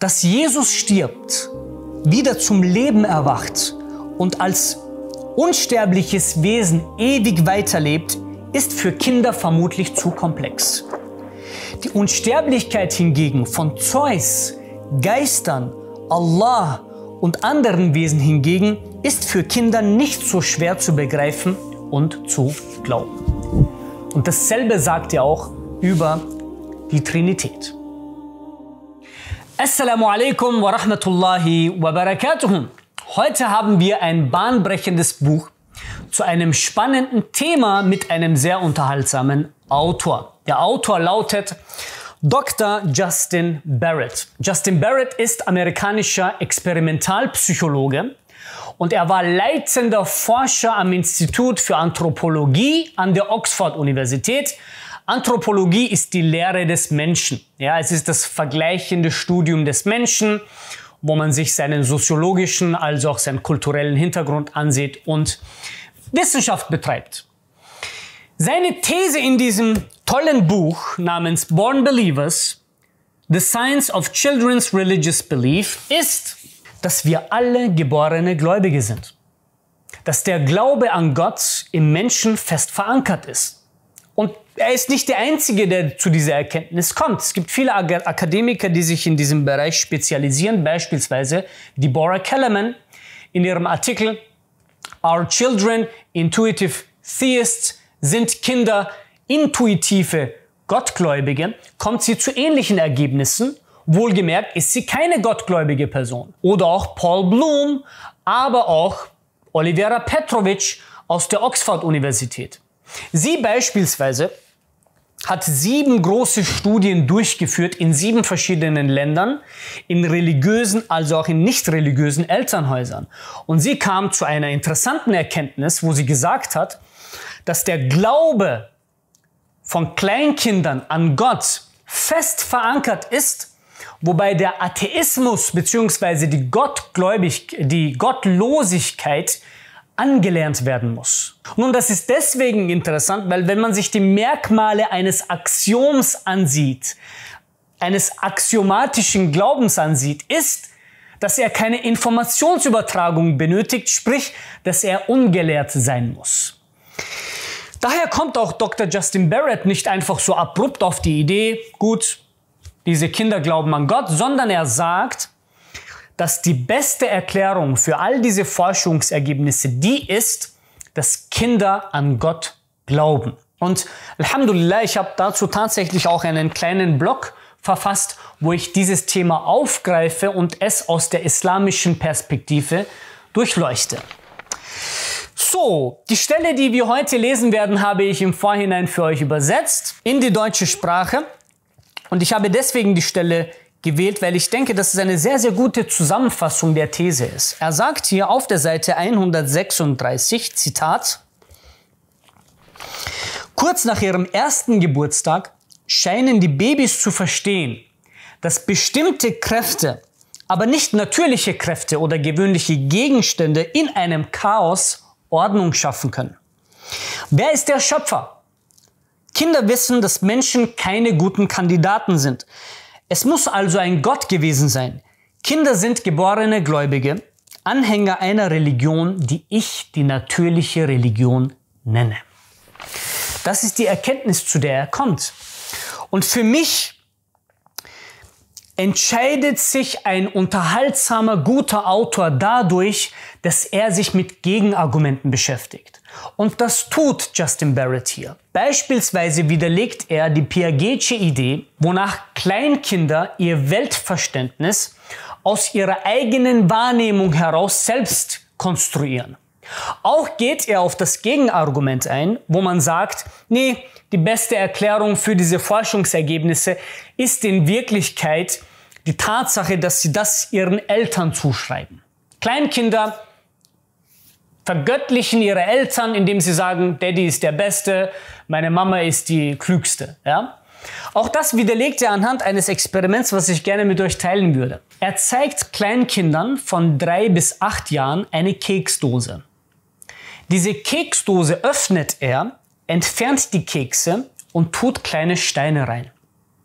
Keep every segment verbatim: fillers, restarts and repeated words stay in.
Dass Jesus stirbt, wieder zum Leben erwacht und als unsterbliches Wesen ewig weiterlebt, ist für Kinder vermutlich zu komplex. Die Unsterblichkeit hingegen von Zeus, Geistern, Allah und anderen Wesen hingegen ist für Kinder nicht so schwer zu begreifen und zu glauben. Und dasselbe sagt er auch über die Trinität. Assalamu alaikum wa rahmatullahi wa barakatuh. Heute haben wir ein bahnbrechendes Buch zu einem spannenden Thema mit einem sehr unterhaltsamen Autor. Der Autor lautet Doktor Justin Barrett. Justin Barrett ist amerikanischer Experimentalpsychologe und er war leitender Forscher am Institut für Anthropologie an der Oxford-Universität. Anthropologie ist die Lehre des Menschen. Ja, es ist das vergleichende Studium des Menschen, wo man sich seinen soziologischen, also auch seinen kulturellen Hintergrund ansieht und Wissenschaft betreibt. Seine These in diesem tollen Buch namens Born Believers, The Science of Children's Religious Belief, ist, dass wir alle geborene Gläubige sind. Dass der Glaube an Gott im Menschen fest verankert ist. Und er ist nicht der Einzige, der zu dieser Erkenntnis kommt. Es gibt viele Akademiker, die sich in diesem Bereich spezialisieren, beispielsweise Deborah Kellerman in ihrem Artikel Are Children Intuitive Theists? Sind Kinder intuitive Gottgläubige? Kommt sie zu ähnlichen Ergebnissen. Wohlgemerkt ist sie keine gottgläubige Person. Oder auch Paul Bloom, aber auch Olivera Petrovic aus der Oxford-Universität. Sie beispielsweise hat sieben große Studien durchgeführt in sieben verschiedenen Ländern, in religiösen, also auch in nicht religiösen Elternhäusern. Und sie kam zu einer interessanten Erkenntnis, wo sie gesagt hat, dass der Glaube von Kleinkindern an Gott fest verankert ist, wobei der Atheismus bzw. die Gottgläubig, die Gottlosigkeit angelernt werden muss. Nun, das ist deswegen interessant, weil wenn man sich die Merkmale eines Axioms ansieht, eines axiomatischen Glaubens ansieht, ist, dass er keine Informationsübertragung benötigt, sprich, dass er ungelehrt sein muss. Daher kommt auch Doktor Justin Barrett nicht einfach so abrupt auf die Idee, gut, diese Kinder glauben an Gott, sondern er sagt, dass die beste Erklärung für all diese Forschungsergebnisse die ist, dass Kinder an Gott glauben. Und Alhamdulillah, ich habe dazu tatsächlich auch einen kleinen Blog verfasst, wo ich dieses Thema aufgreife und es aus der islamischen Perspektive durchleuchte. So, die Stelle, die wir heute lesen werden, habe ich im Vorhinein für euch übersetzt in die deutsche Sprache. Und ich habe deswegen die Stelle gewählt, weil ich denke, dass es eine sehr, sehr gute Zusammenfassung der These ist. Er sagt hier auf der Seite hundertsechsunddreißig, Zitat, kurz nach ihrem ersten Geburtstag scheinen die Babys zu verstehen, dass bestimmte Kräfte, aber nicht natürliche Kräfte oder gewöhnliche Gegenstände in einem Chaos Ordnung schaffen können. Wer ist der Schöpfer? Kinder wissen, dass Menschen keine guten Kandidaten sind. Es muss also ein Gott gewesen sein. Kinder sind geborene Gläubige, Anhänger einer Religion, die ich die natürliche Religion nenne. Das ist die Erkenntnis, zu der er kommt. Und für mich entscheidet sich ein unterhaltsamer, guter Autor dadurch, dass er sich mit Gegenargumenten beschäftigt. Und das tut Justin Barrett hier. Beispielsweise widerlegt er die Piagetsche Idee, wonach Kleinkinder ihr Weltverständnis aus ihrer eigenen Wahrnehmung heraus selbst konstruieren. Auch geht er auf das Gegenargument ein, wo man sagt, nee, die beste Erklärung für diese Forschungsergebnisse ist in Wirklichkeit die Tatsache, dass sie das ihren Eltern zuschreiben. Kleinkinder vergöttlichen ihre Eltern, indem sie sagen, Daddy ist der Beste, meine Mama ist die Klügste. Ja? Auch das widerlegt er anhand eines Experiments, was ich gerne mit euch teilen würde. Er zeigt Kleinkindern von drei bis acht Jahren eine Keksdose. Diese Keksdose öffnet er, entfernt die Kekse und tut kleine Steine rein.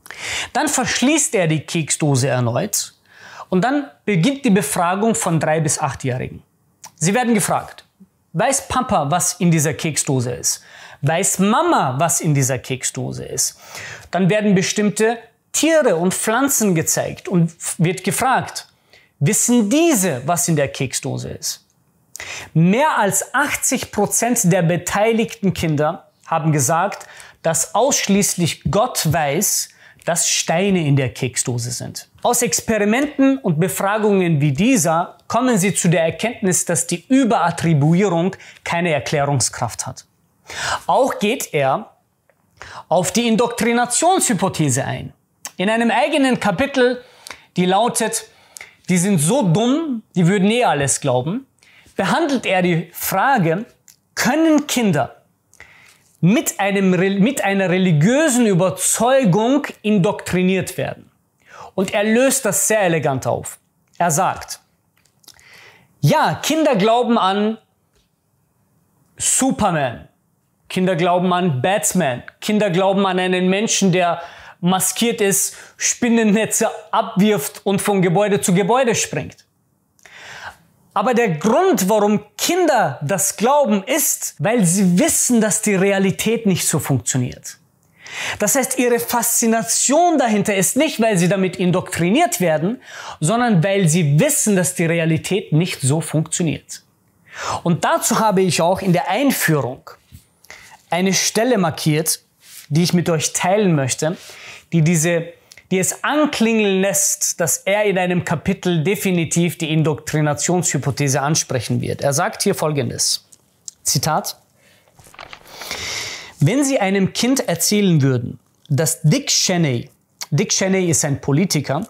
Dann verschließt er die Keksdose erneut und dann beginnt die Befragung von drei- bis achtjährigen. Sie werden gefragt, weiß Papa, was in dieser Keksdose ist? Weiß Mama, was in dieser Keksdose ist? Dann werden bestimmte Tiere und Pflanzen gezeigt und wird gefragt, wissen diese, was in der Keksdose ist? Mehr als achtzig Prozent der beteiligten Kinder haben gesagt, dass ausschließlich Gott weiß, dass Steine in der Keksdose sind. Aus Experimenten und Befragungen wie dieser kommen sie zu der Erkenntnis, dass die Überattribuierung keine Erklärungskraft hat. Auch geht er auf die Indoktrinationshypothese ein. In einem eigenen Kapitel, die lautet, die sind so dumm, die würden eh alles glauben, behandelt er die Frage, können Kinder mit, einem, mit einer religiösen Überzeugung indoktriniert werden? Und er löst das sehr elegant auf. Er sagt, ja, Kinder glauben an Superman, Kinder glauben an Batman, Kinder glauben an einen Menschen, der maskiert ist, Spinnennetze abwirft und von Gebäude zu Gebäude springt. Aber der Grund, warum Kinder das glauben, ist, weil sie wissen, dass die Realität nicht so funktioniert. Das heißt, ihre Faszination dahinter ist nicht, weil sie damit indoktriniert werden, sondern weil sie wissen, dass die Realität nicht so funktioniert. Und dazu habe ich auch in der Einführung eine Stelle markiert, die ich mit euch teilen möchte, die diese die es anklingeln lässt, dass er in einem Kapitel definitiv die Indoktrinationshypothese ansprechen wird. Er sagt hier Folgendes, Zitat, wenn Sie einem Kind erzählen würden, dass Dick Cheney, Dick Cheney ist ein Politiker,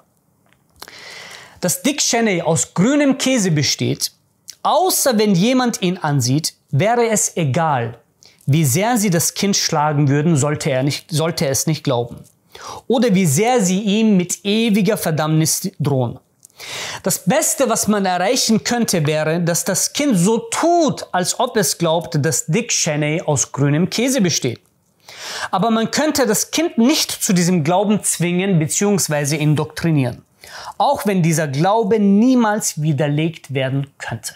dass Dick Cheney aus grünem Käse besteht, außer wenn jemand ihn ansieht, wäre es egal, wie sehr Sie das Kind schlagen würden, sollte er, nicht, sollte er es nicht glauben. Oder wie sehr sie ihm mit ewiger Verdammnis drohen. Das Beste, was man erreichen könnte, wäre, dass das Kind so tut, als ob es glaubt, dass Dick Cheney aus grünem Käse besteht. Aber man könnte das Kind nicht zu diesem Glauben zwingen bzw. indoktrinieren, auch wenn dieser Glaube niemals widerlegt werden könnte.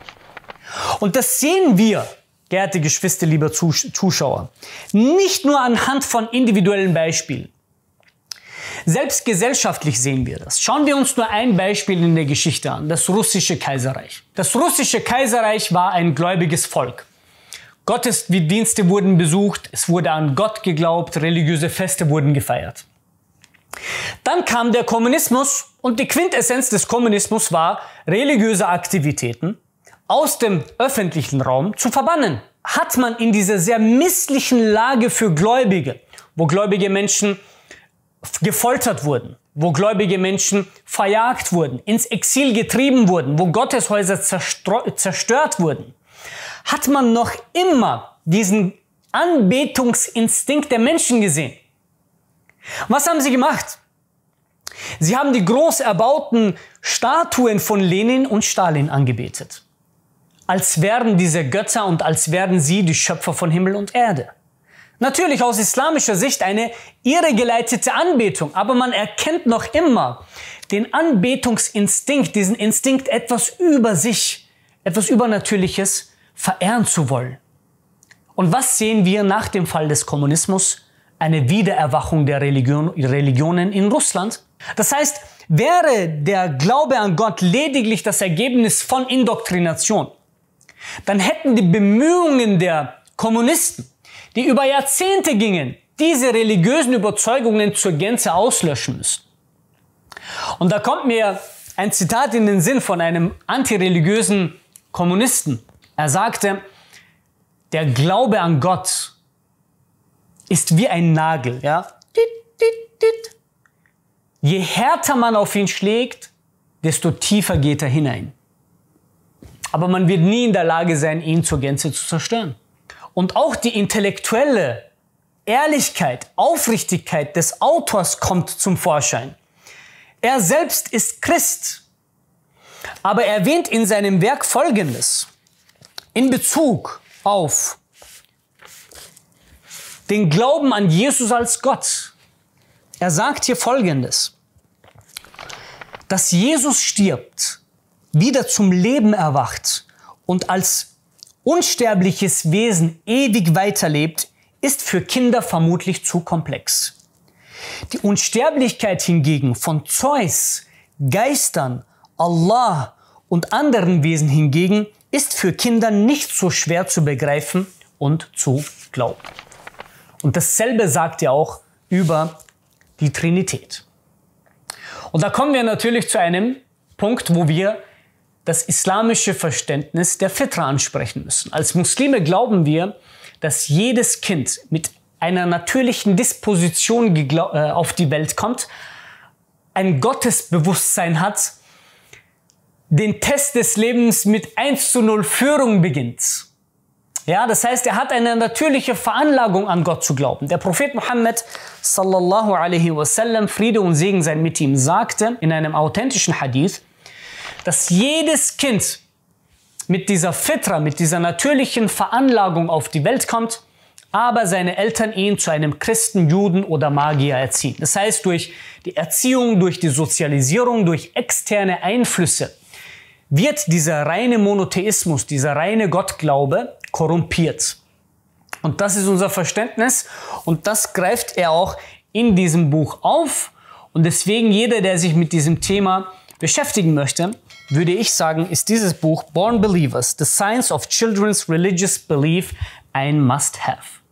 Und das sehen wir, geehrte Geschwister, liebe Zuschauer, nicht nur anhand von individuellen Beispielen. Selbst gesellschaftlich sehen wir das. Schauen wir uns nur ein Beispiel in der Geschichte an, das russische Kaiserreich. Das russische Kaiserreich war ein gläubiges Volk. Gottesdienste wurden besucht, es wurde an Gott geglaubt, religiöse Feste wurden gefeiert. Dann kam der Kommunismus und die Quintessenz des Kommunismus war, religiöse Aktivitäten aus dem öffentlichen Raum zu verbannen. Hat man in dieser sehr misslichen Lage für Gläubige, wo gläubige Menschen gefoltert wurden, wo gläubige Menschen verjagt wurden, ins Exil getrieben wurden, wo Gotteshäuser zerstört wurden, hat man noch immer diesen Anbetungsinstinkt der Menschen gesehen. Was haben sie gemacht? Sie haben die groß erbauten Statuen von Lenin und Stalin angebetet, als wären diese Götter und als wären sie die Schöpfer von Himmel und Erde. Natürlich aus islamischer Sicht eine irregeleitete Anbetung, aber man erkennt noch immer den Anbetungsinstinkt, diesen Instinkt, etwas über sich, etwas Übernatürliches verehren zu wollen. Und was sehen wir nach dem Fall des Kommunismus? Eine Wiedererwachung der Religion, Religionen in Russland. Das heißt, wäre der Glaube an Gott lediglich das Ergebnis von Indoktrination, dann hätten die Bemühungen der Kommunisten, die über Jahrzehnte gingen, diese religiösen Überzeugungen zur Gänze auslöschen müssen. Und da kommt mir ein Zitat in den Sinn von einem antireligiösen Kommunisten. Er sagte, der Glaube an Gott ist wie ein Nagel. Ja? Je härter man auf ihn schlägt, desto tiefer geht er hinein. Aber man wird nie in der Lage sein, ihn zur Gänze zu zerstören. Und auch die intellektuelle Ehrlichkeit, Aufrichtigkeit des Autors kommt zum Vorschein. Er selbst ist Christ, aber er erwähnt in seinem Werk Folgendes in Bezug auf den Glauben an Jesus als Gott. Er sagt hier Folgendes: Dass Jesus stirbt, wieder zum Leben erwacht und als unsterbliches Wesen ewig weiterlebt, ist für Kinder vermutlich zu komplex. Die Unsterblichkeit hingegen von Zeus, Geistern, Allah und anderen Wesen hingegen ist für Kinder nicht so schwer zu begreifen und zu glauben. Und dasselbe sagt er auch über die Trinität. Und da kommen wir natürlich zu einem Punkt, wo wir das islamische Verständnis der Fitra ansprechen müssen. Als Muslime glauben wir, dass jedes Kind mit einer natürlichen Disposition auf die Welt kommt, ein Gottesbewusstsein hat, den Test des Lebens mit eins zu null Führung beginnt. Ja, das heißt, er hat eine natürliche Veranlagung, an Gott zu glauben. Der Prophet Muhammad sallallahu alaihi wasallam, Friede und Segen sei mit ihm, sagte in einem authentischen Hadith, dass jedes Kind mit dieser Fitra, mit dieser natürlichen Veranlagung auf die Welt kommt, aber seine Eltern ihn zu einem Christen, Juden oder Magier erziehen. Das heißt, durch die Erziehung, durch die Sozialisierung, durch externe Einflüsse wird dieser reine Monotheismus, dieser reine Gottglaube korrumpiert. Und das ist unser Verständnis und das greift er auch in diesem Buch auf. Und deswegen jeder, der sich mit diesem Thema beschäftigen möchte, würde ich sagen, ist dieses Buch Born Believers, The Science of Children's Religious Belief ein Must-Have.